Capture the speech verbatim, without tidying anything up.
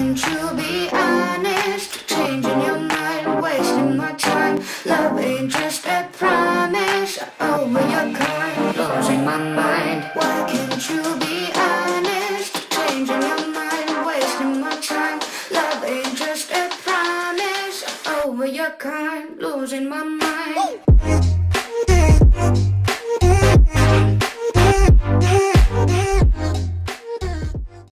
can't you be honest? Changing your mind, wasting my time. Love ain't just a promise. Over your kind, losing my mind. Why can't you be honest? Changing your mind, wasting my time. Love ain't just a promise. Over your kind, losing my mind.